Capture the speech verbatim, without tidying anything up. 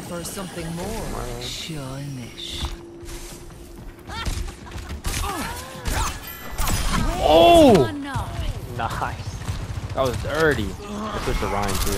for something more churlish. Oh! Nice. That was dirty. I switched to Ryan too.